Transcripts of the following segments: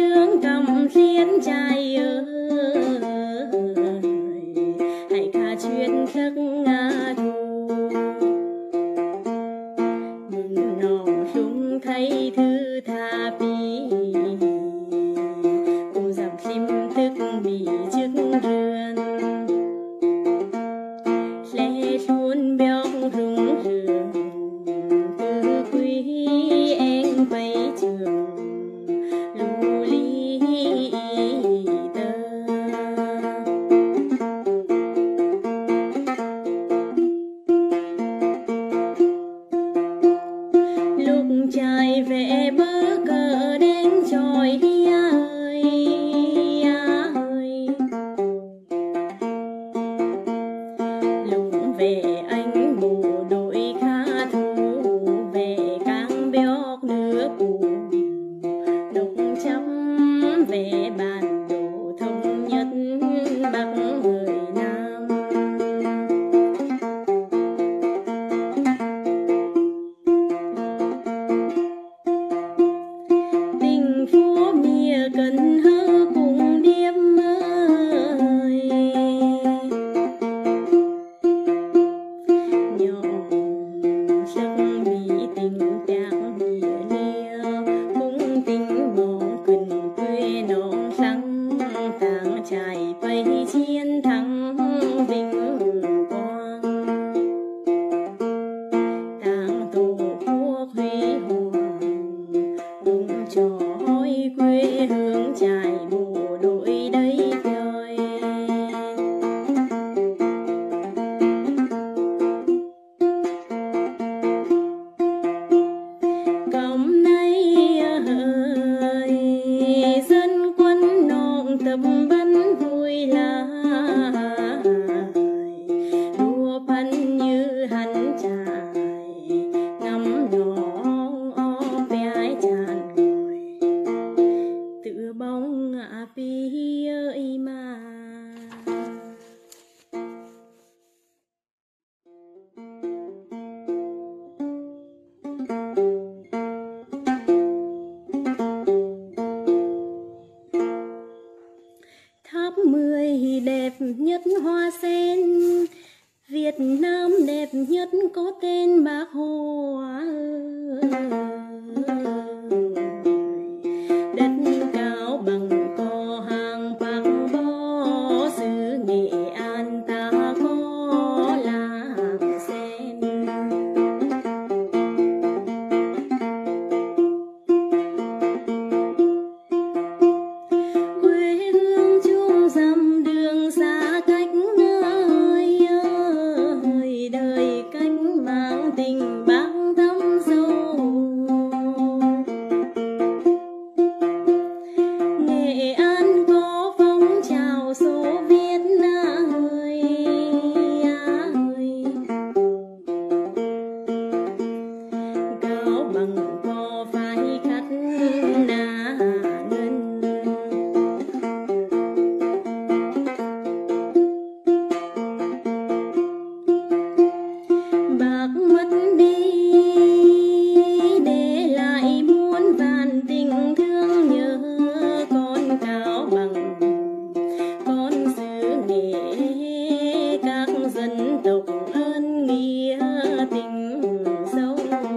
nương cầm liên trai ơi, hãy ca chuyện khắc ngã thu mừng nòng lung thấy thư tha pi ô giảm phim thức bị trước rươn lẽ luôn béo rung rừng từ quý em quay trường lưu ly tơ lúc trai về bờ cờ đen tròi đi ơi lúc về anh bộ đội khá thu về cang béo nước bù độc chấm về bản đồ thống nhất bắc người nam tình phố mía cần hơ cùng điếm ơi nhỏ sắc bị tình trạng mía lia cũng tình mong cần quê nón sáng tháng trải bay chiến thắng vinh quang tang tổ quốc huy hoàng đúng trói quê hương trải bộ đội đây trời cổng nay ơi dân quân nòng tập bắn vui là đua bắn như hắn trải ngắm nó bé tràn ngồi tự bóng ngã pi ơi mà tháp 10 đẹp nhất hoa sen Việt Nam đẹp nhất có tên Bác Hồ đất cao bằng cò hàng bạc bó xứ Nghệ An ta có làng sen quê hương chung dặm đường xa cách ơi đời cách mang tình bác thắm sâu Nghệ An có phong trào số Việt ơi cao bằng có phải khát na ngân bác mất đi để lại muôn vàn tình thương nhớ con cao bằng con xứ Nghệ các dân tộc ơn nghĩa tình sâu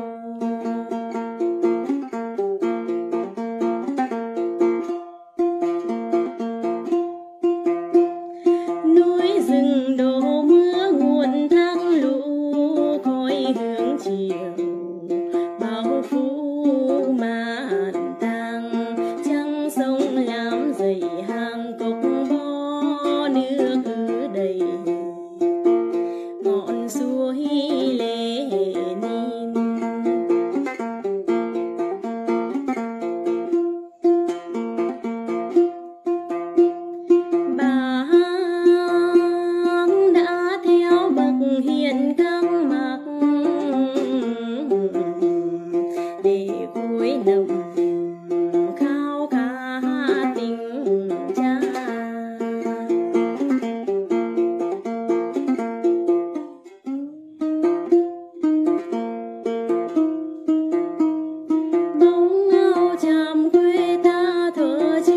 núi rừng đổ mưa nguồn thác lũ khói hương chiều bao phủ màn tang trăng sông làm dày hàng cốc bó nước cứ đầy ngọn suối Lenin bác đã theo bậc hiền căng mặc để cuối năm khao khát tình cha bóng áo chàm quê ta thở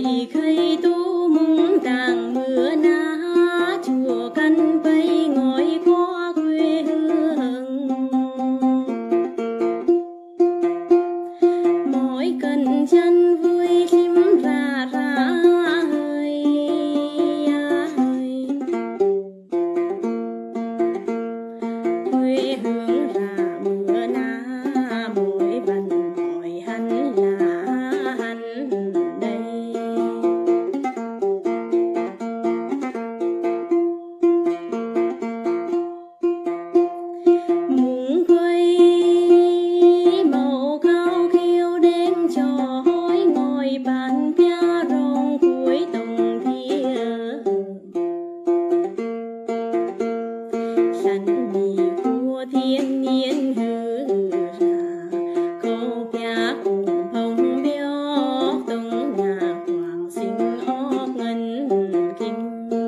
cây khay tu mung tàng mưa na chùa căn bay ngồi qua quê hương mỗi cần chân vui chim ra hơi quê hương ra mưa na mỗi bần hỏi hắn là hắn đây muốn quay màu cao khiêu đen cho hối ngồi bàn pia rong cuối tùng thia sẵn mì của thiên nhiên hư ra câu pia cùng phong biếu tung nhà hoàng sinh óc ngân kinh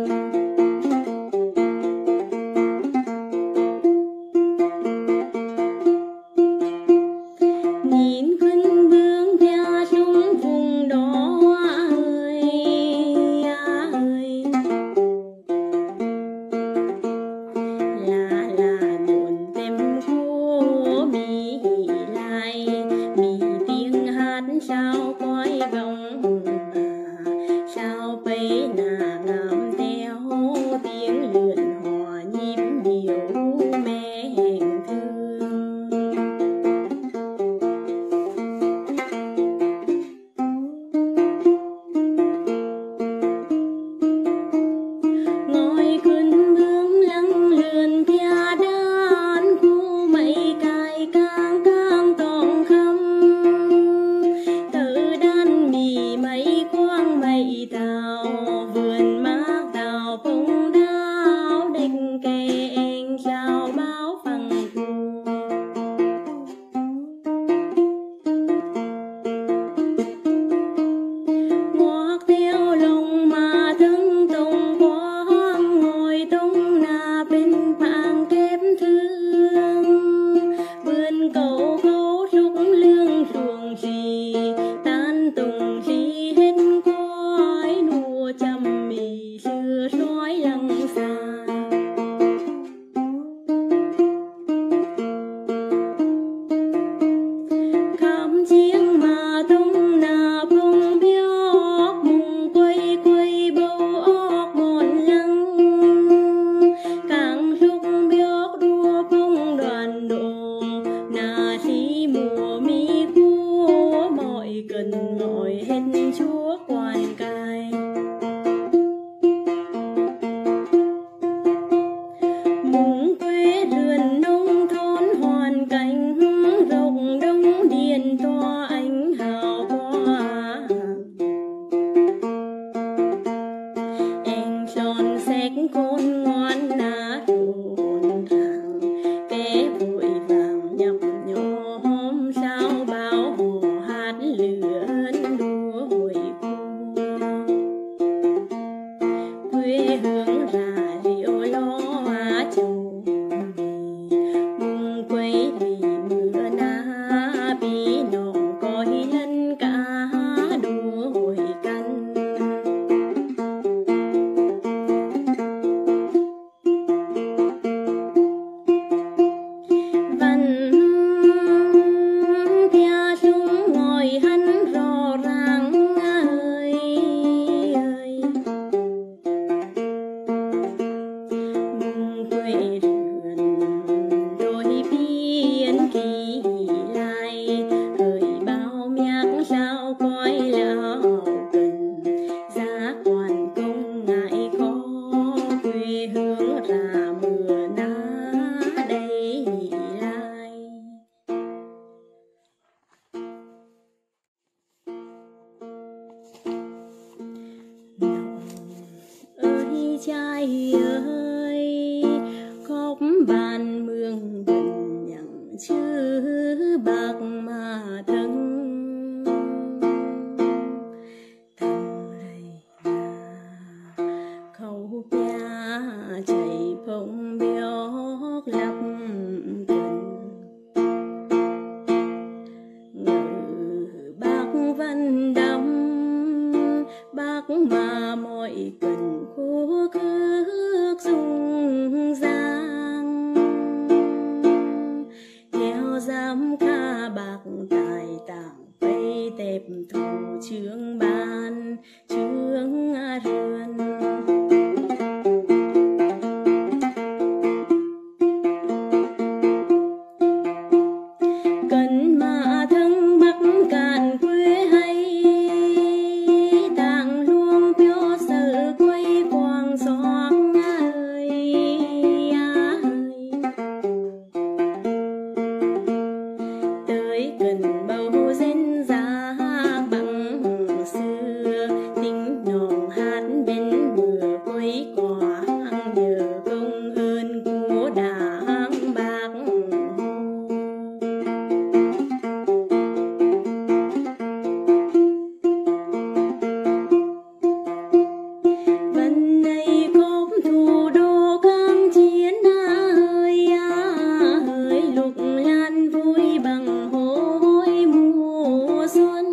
nhìn quân vương pia xuống vùng đó ơi là buồn tem khô mi lại mi tiếng hát sao quay vòng sao bay nà ngắm theo tiếng lượn hòa nhịp điệu mến thương ngồi cơn bướm lăng lượn pia đan khu mây cài càng càng tòng khăm từ đan mì mây quang mây tàu vườn mát tàu phong đao đành kèn chào báo phẳng thu ngoác theo lòng mà thân tùng quang ngồi tung na bên phang kém thương vườn cầu khấu rúc lương ruộng gì tan tùng gì hết cõi đùa chăm mì xưa sói lăng xa khám chiêng mà tung nà phong biếu mùng quay quay bầu óc ngọn lăng càng rúc biếu đua phong đoàn độ nà si mùa mi cua mọi cần mọi hết chúa quan cai mùng quê rườn nông thôn hoàn cảnh rộng đông điền to ánh hào hoa anh tròn xách côn ngoan ná hồn hàng bé vội vàng nhập nhóm sao báo hồ hát lượn đua hồi quê hương ra rượu lo hóa trầu mùng quấy vì mưa na bí nòng coi lân cả đua hồi căn văn pia xuống ngồi hắn rõ ràng ơi mùng quê rườn đôi biên kỳ lại hỡi bao nhạc sao coi lão cần giá quan công ngại khó quê hương ra mưa na đây lại nồng ơi trai ơi khóc bàn mương gần nhằng chữ bạc mà thân thằng đây là khâu pia chạy phong biếu lấp cần ngự bác văn đắm bác mà mọi cần khô khước dung giang theo giám kha bạc tài tảng vây tẹp thủ trướng ban trướng rươn cần mà thân bắc cạn quê hay tàng luông phiêu sở quay quang gió ơi tới cần bầu dân giá bằng xưa tính nòng hát bên bờ quấy quả nhờ công ơn của đảng bác vẫn nay cốp thủ đô kháng chiến ơi lục lan vui bằng hối mùa xuân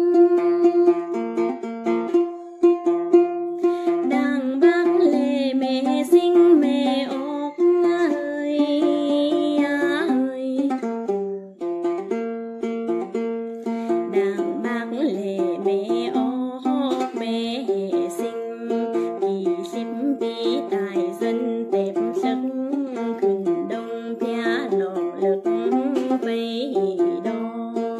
đàng bác lệ mẹ sinh mẹ ốc ơi đàng bác lệ mẹ ốc mẹ sinh kỳ xếp bí tài dân tẹp sức khẩn đông pia lò lực vây đo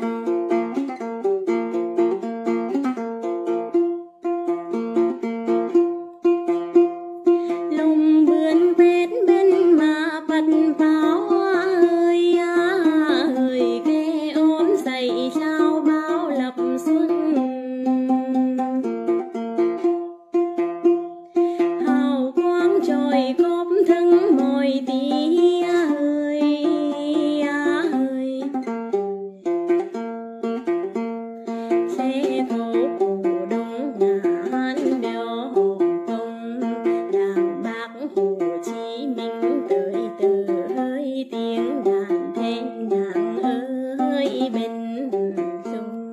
lùng vườn phết bên mà bật pháo ơi ghê ốm dậy sao bao lập xuân hào quang trồi cốp thân mồi tí ơi xe phố cổ đông ngàn đeo hồng công đàng bác Hồ Chí Minh tới tới tiếng đàn then đàn ơi bên sông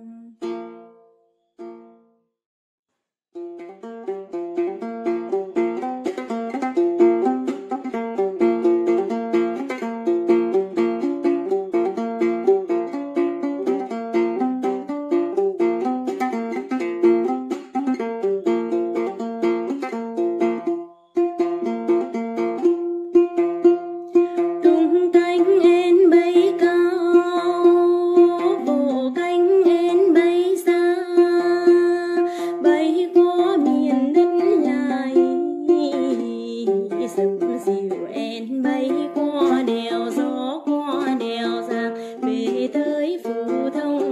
tung cánh én bay cao vỗ cánh én bay xa bay qua miền đất lại sập dìu én bay qua đèo gió qua đèo giang về tới Phú Thông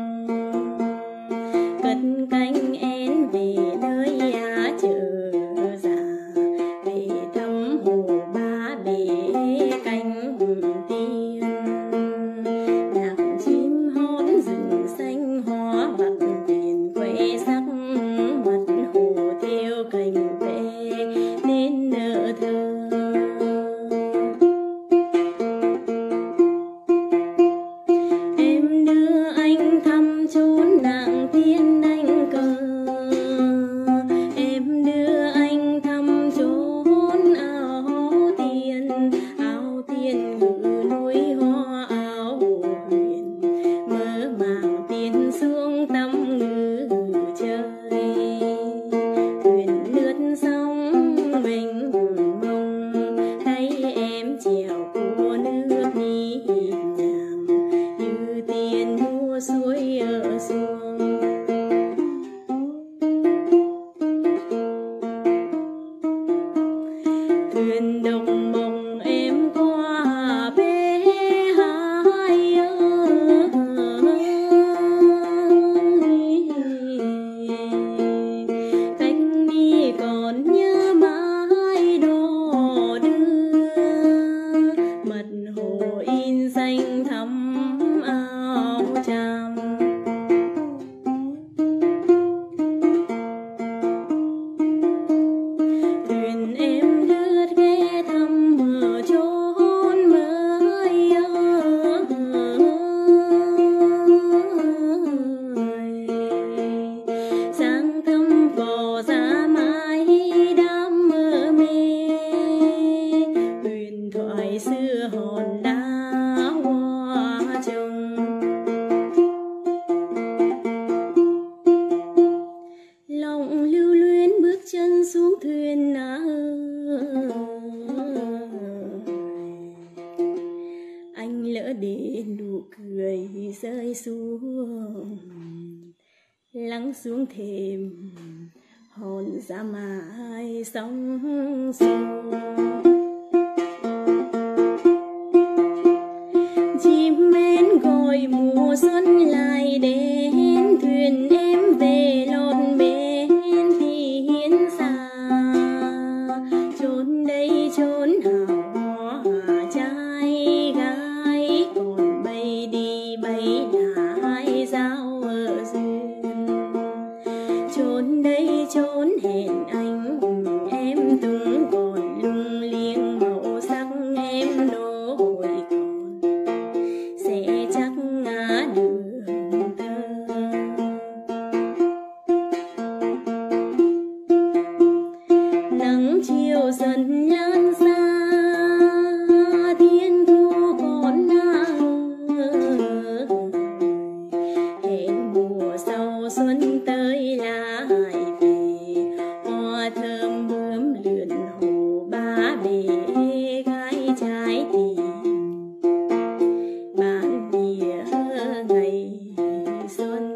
cất cánh én về nơi chợ già về thăm hồ Ba Bể cánh tiên nhạc chim hót rừng xanh hoa bạc tiền quê sắc mặt rơi xuống lắng xuống thềm hồn ra mãi sóng xô. Chim én gọi mùa xuân lại đến, thuyền em về lọt bến thì hiến xa. Chốn đây chốn hào hoa trai gái, còn bay đi bay lại giao ở duyên. Chốn đây chốn hẹn anh em tung còn lung liêng màu sắc em nỗi còn sẽ chắc ngã đường tơ. Nắng chiều dần lan xa, thiên thu còn nắng hẹn mùa sau xuân tới lại về. Hoa thơm bướm lượn hồ ba bể, gái trái tìm bán đĩa ngày xuân.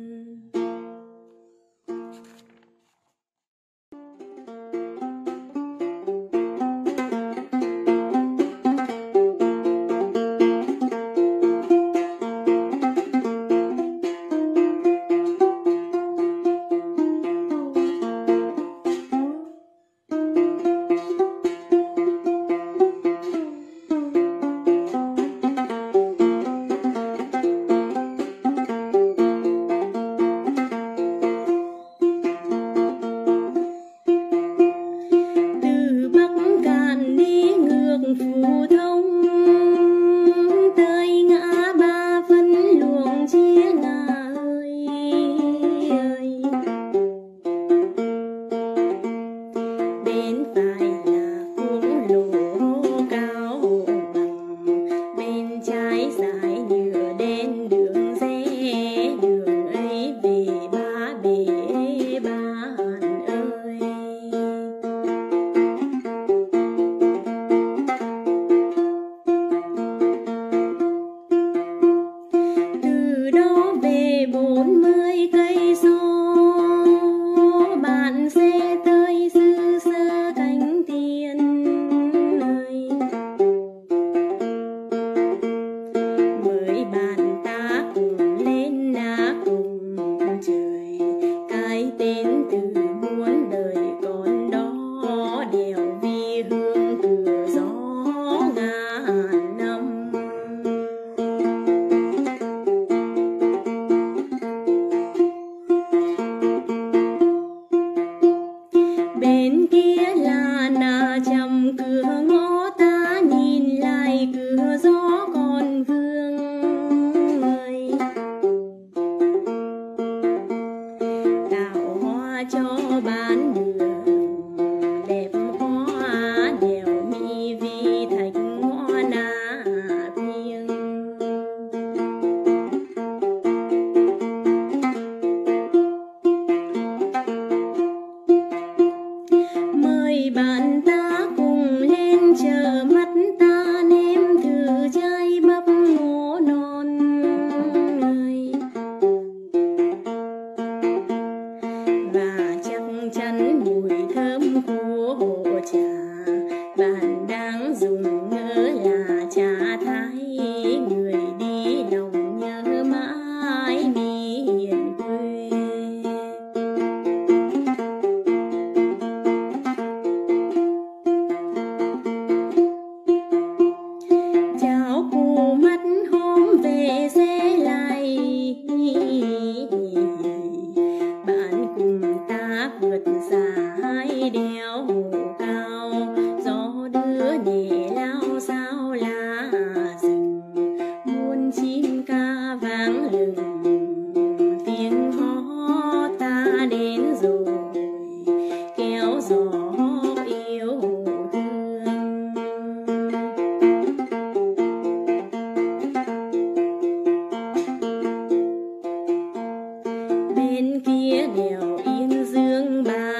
Phù thông tới ngã ba phân luồng chia ngà ơi. Bên phải là khúc lỗ cao bằng, bên trái dải nhựa đen đường rẽ. Đường ấy về ba bể bạn ơi. Từ đó về 40 cây số, bạn sẽ tới xứ Sơ Cánh Tiên ơi. Mời bạn ta cùng lên đá cùng trời, cái tên từ muôn đời còn đó, đèo vi hương cửa gió ngàn năm. Bên kia là nà chầm cửa ngõ, ta nhìn lại cửa gió còn vương ơi. Tạo hoa cho bán đường, đẹp hoa đèo mi vi thạch ngõ na thiêng. Mời bạn ta cùng lên chờ mắt ta nếm thử trái bắp ngô non ơi. Và chắc chắn mùi thơm của hồ trà bạn đang dùng ngỡ là trà Thái. Người đi lòng nhớ mãi miền quê. Chào cô mắt hôm về sẽ lại, bạn cùng ta vượt xa hai đèo cao. Gió đưa nhẹ lao sao lá rừng, muôn chim ca vang lừng. Tiếng hò ta đến rồi kéo gió yêu thương. Bên kia đèo Yên Dương ba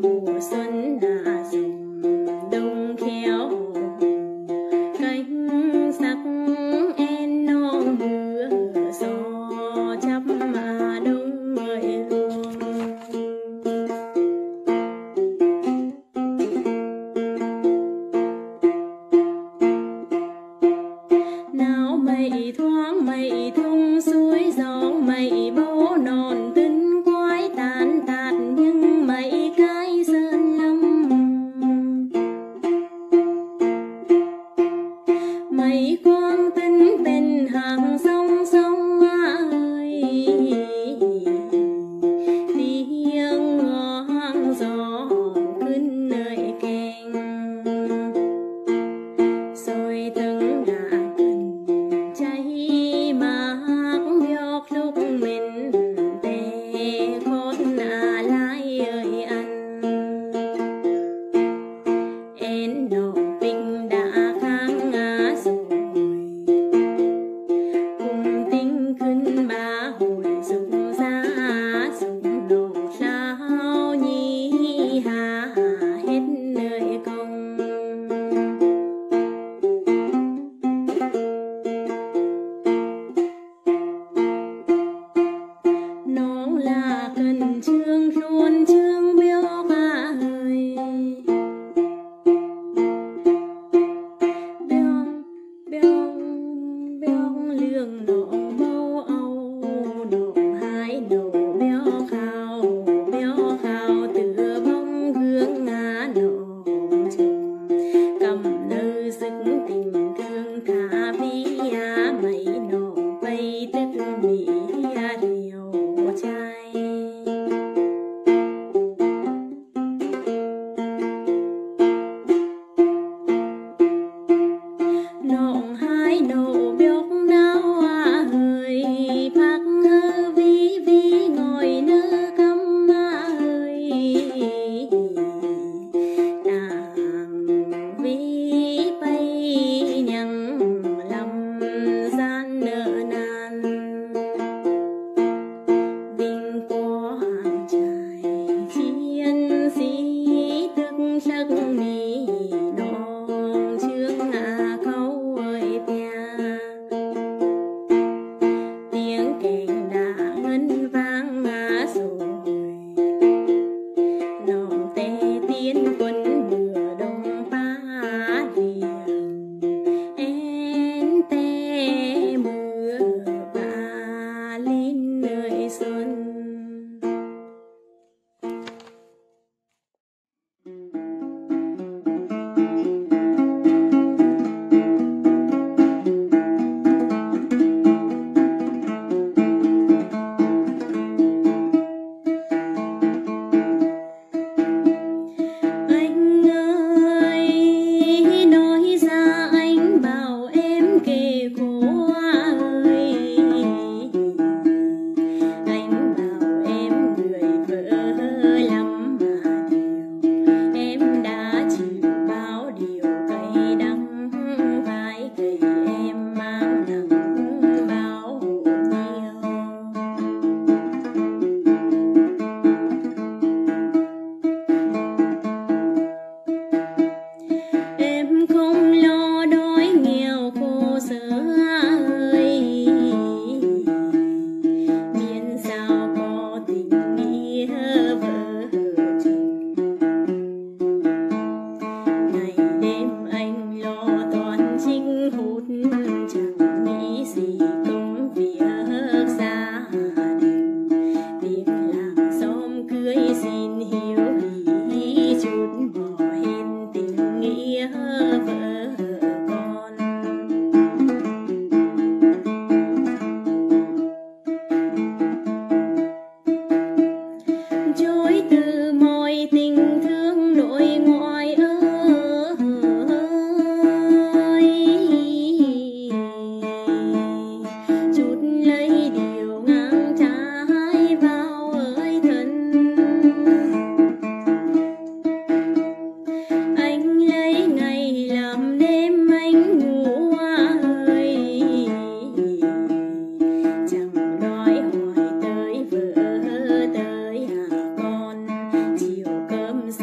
mùa xuân hạ rụng đông khéo cánh sắc en non mưa gió chắp mà đông người luông. Nào mây thoáng mây thung suối gió mây bố non tinh quái tàn tạt nhưng mây cái sơn lâm. Mây quang tinh tình hàng sông sông ơi tiếng ngoang gióขึ้นnơi keng rồi từng ngả cháy mát nhóc lúc mình tê khôn lại ơi anh em nọ tình đã kháng ngã rồi cùng tìnhขึ้นba hồi rụng ra rụng đổ sao nhi hà hết nơi công. Nón là cần trương luôn trương biếu ba ơi biong biong biong lương nọ bâu âu nọ hai nọ béo khao từ bóng gương ngã nọ chừng cầm nơ sức tình thương thả vi mày nọ bay tức mỹ điều trai. Nọng hai nụ bióc náo hơi phát hơ ví ví ngồi nơ cắm hơi nàng ví bay nhằng lầm gian nợ nan vinh có hàng trải chiến sĩ tức sắc mì non trước ngã câu ơi tiếng kèn đã ngân vang ngã rồi nòng tê tiến quân mưa đông ba liền en tê mưa ba lên nơi xuân. Anh ơi nói ra anh bảo em kề khổ ơi anh bảo em người vợ lắm mà điều em đã chịu bao điều cay đắng vai gầy em mang nặng bao nhiêu. Em không lo đói nghèo khổ sở ơi miễn sao có tình nghĩa vợ chồng. Ngày đêm anh lo toan chinh hút chẳng nghĩ gì công việc gia đình việc làm xóm cưới xin hiếu hỉ chút bỏ hết tình nghĩa vợ con. Chối từ mọi tình thương nội ngoại ơi chút lấy điều ngang trái vào ơi thân. Anh lấy ngày làm đêm anh ngủ ơi chẳng đói hỏi tới vợ tới con chiều cơm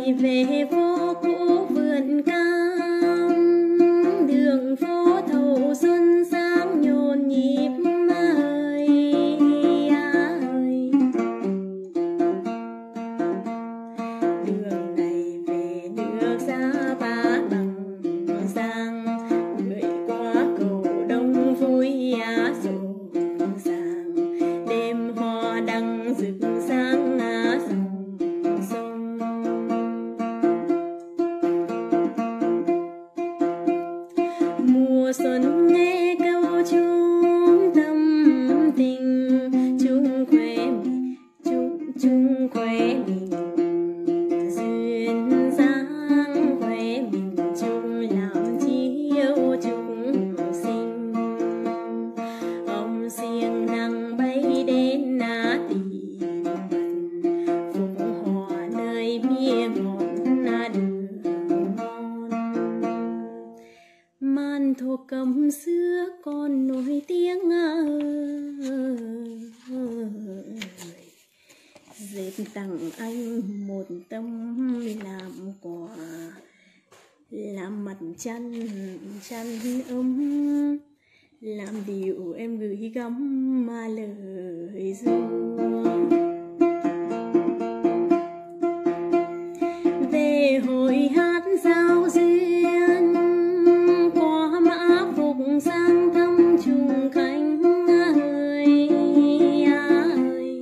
lại về phố cũ vườn cam, đường phố thâu xuân sáng nhộn nhịp ơi ơi. Đường này về nước Giá Bát bằng giang, người qua cầu đông vui rộn ràng, đêm hoa đăng rực sáng dòng sông. Mùa xuân nghe câu chung tâm tình, chung khóe mình chung khóe mình duyên dáng, khóe mình chung làm chiếu chung sinh. Ông siêng năng bay đến tìm mật, phục hòa nơi bia ngọt đường ngon. Man thổ cẩm xưa còn nổi tiếng dệt tặng anh một tấm làm quà, làm mặt chăn ấm, làm điều em gửi gắm mà lời ru. Về hội hát giao duyên, qua mã phục sang thăm trùng khánh ơi ơi.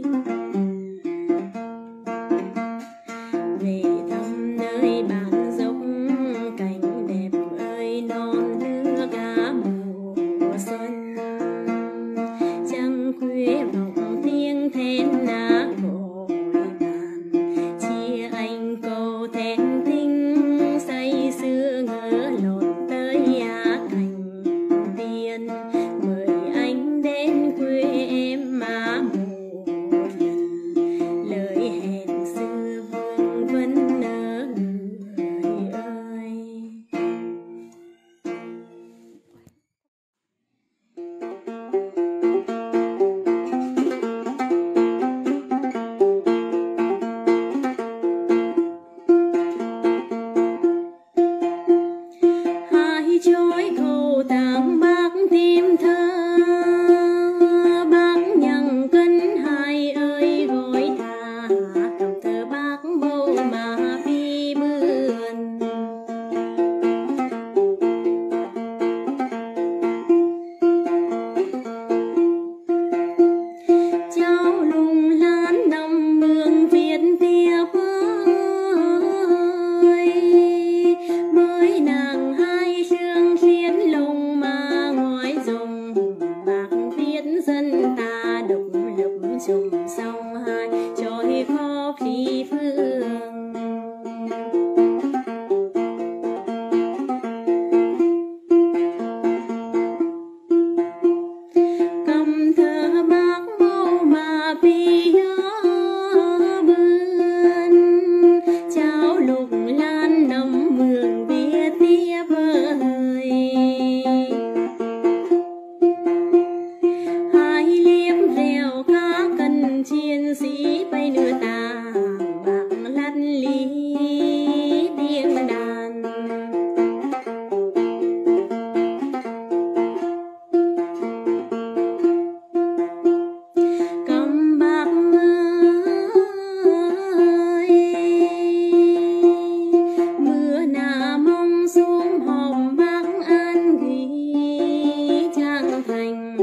Về thăm nơi bản dốc cảnh đẹp ơi, non nước mùa xuân. Trăng khuya vọng tiếng then gọi bàn, chia anh câu then tinh say sưa ngỡ lọt tới cành tiên. Mời anh đến quê em một lần, lời hẹn xưa vương vấn người ơi. Hai chối khâu tàng bác thêm thơ, bác nhằng cân hai ơi gọi thả, cầm thơ bác bầu mà bi bươn. Cháu lùng lán đồng mương Việt tiếp ơi, mới nàng hai sương xiên lồng mà ngoài rồng. Bác viết dân ta độc lập trùng song hai, trôi khóc phi phương. Cầm thơ bác mâu mà bi bươn, cháu lục lan nằm mường viết tiếp ơi. Hai liếp rèo cá cần chiến sĩ bay nửa tàng, bạc lăn lý tiếng đàn. Cầm bạc ơi, mưa nà mong xuống hòm bác an ghi trang thành.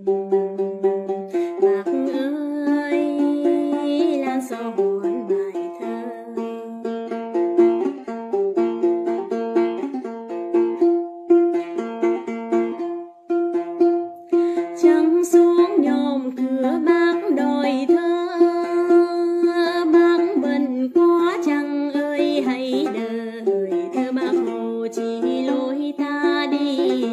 Bác ơi lan sao buồn bài thơ, trăng xuống nhòm cửa bác đòi thơ. Bác bần quá trăng ơi hãy đời, thơ bác Hồ chỉ lối ta đi.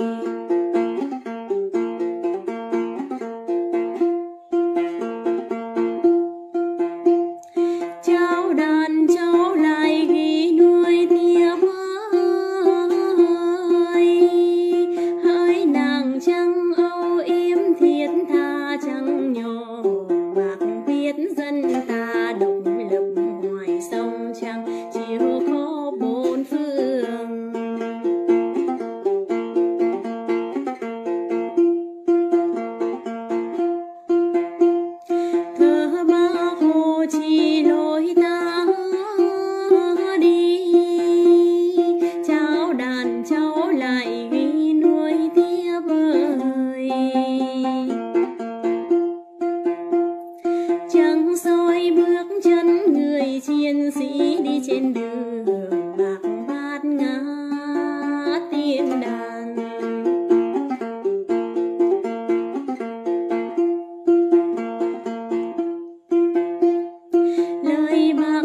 Cháu đàn cháu lại ghi nuôi tiếp ơi, hỡi nàng trăng âu yếm thiết tha trăng nhỏ. Bác viết dân ta độc lập ngoài sông trăng, đi trên đường bạc bát ngát tiếng đàn. Lời bác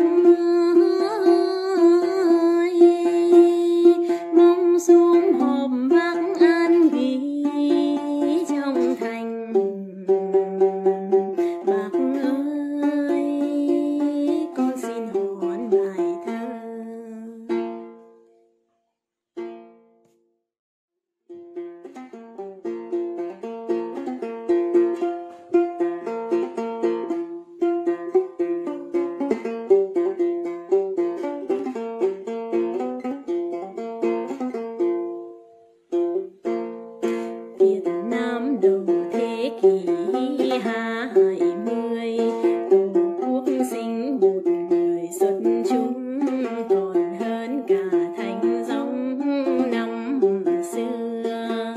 ơi mong xuống hộp bác an ghi trong thành. Bác ơi con xin hoán bài thơ. Việt Nam đầu thế kỷ 20, Tổ quốc sinh một người xuất chúng, còn hơn cả thánh dòng năm xưa.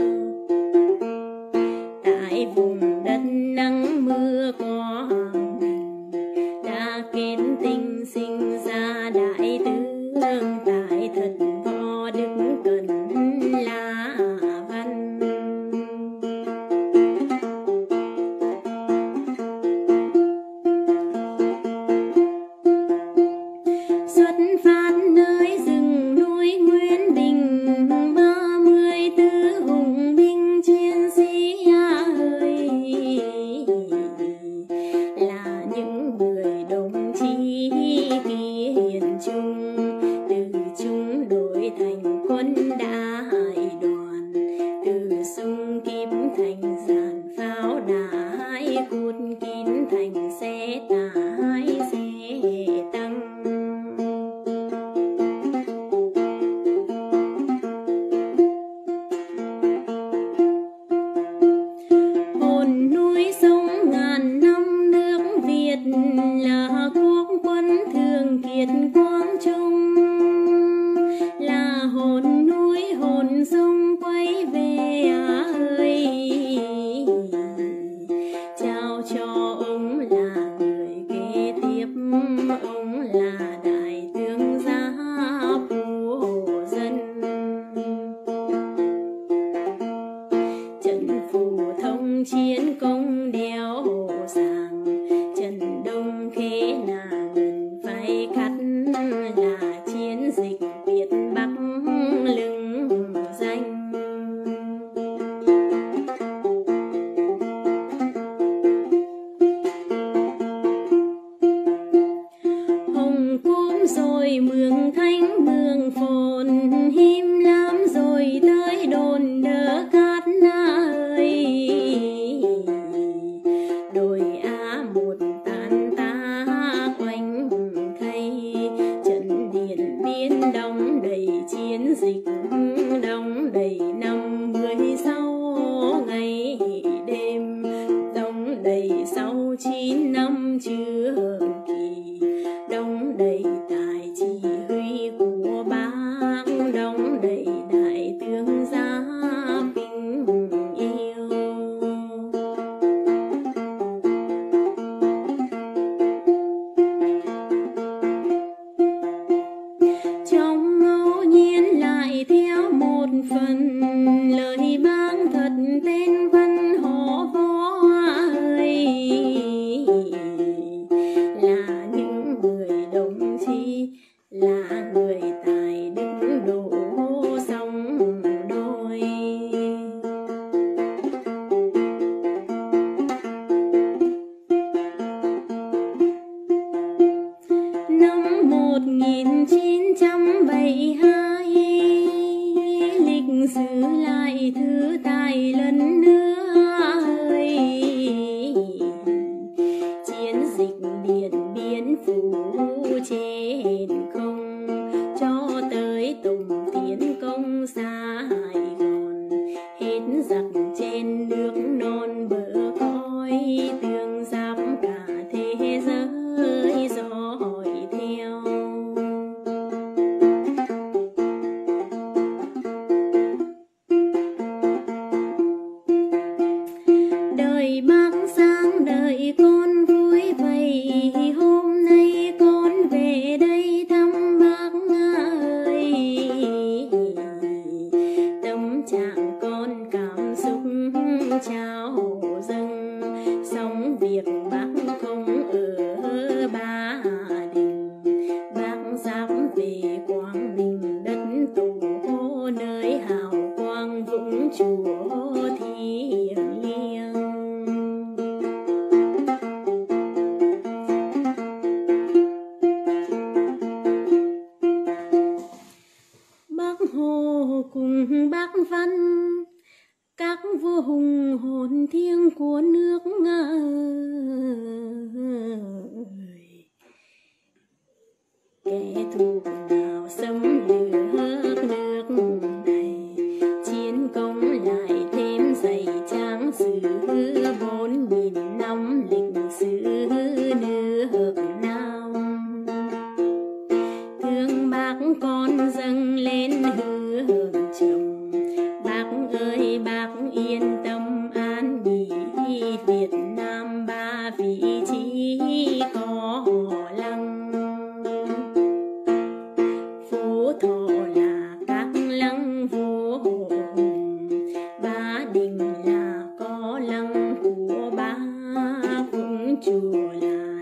Tại vùng đất nắng mưa có mình, đã kết tinh sinh ra đại tướng, tại thật võ đức cần là văn. Xuất phát nơi rừng núi Nguyên Bình, 34 hùng binh chiến sĩ ơi, là những người đồng chí hiền trung, từ chúng đổi thành quân đại đoàn, từ súng kíp thành giàn pháo đài, cút kín thành xe tải xe tăng. Hồn núi sông ngàn năm nước Việt, là quốc quân thường kiệt quang trung, là hồn núi hồn sông quay về ơi. Trao cho ông là người kế tiếp, ông là đại tướng giáp của dân. Trận Phủ Thông chiến công đeo sàng, trận Đông Khê là ngần phải cắt, là chiến dịch Việt Bắc lừng danh. Hồng Cúm rồi Mường Thanh Mường Phồn, Him Lam rồi tới đồn Đờ Cát ơi. Đồi A1 tan tác quanh khay, trận Điện Biên đóng đầy chiến dịch, đóng đầy 56 ngày đêm, đóng đầy 69 năm trường kỳ, đóng đầy tài chỉ huy của Bác, đóng đầy đại tướng Giáp bình yêu. Trong ngẫu nhiên lại theo một phần, lời Bác thật tên văn họ võ ơi, là những người đồng chí, là người tài đức độ song đôi. Năm 1972, lịch sử lại thứ tài lần nữa ơi. Chiến dịch Điện Biên Phủ trên không, cho tới Tùng tiến công xa Hải Gòn, hết giặc trên nước non bờ cõi, tương giáp cả thế giới dõi theo. Đời Bác sáng đời con vui vầy, hôm nay con về đây về Quảng Bình đất tổ nơi hào quang vũng chùa thiêng liêng. Bác Hồ cùng bác Văn, các vua hùng hồn thiêng của nước Nga ơi. Kẻ thù nào xâm lược nước này, chiến công lại thêm dày trang sử 4000 năm lịch sử nước Nam. Thương bác con dâng lên hương chồng, bác ơi bác yên tâm an nghỉ, Việt Nam ba vị trí có lăng. Phú Thọ là các lăng vua hùng, Ba Đình là có lăng của bác, cũng chùa là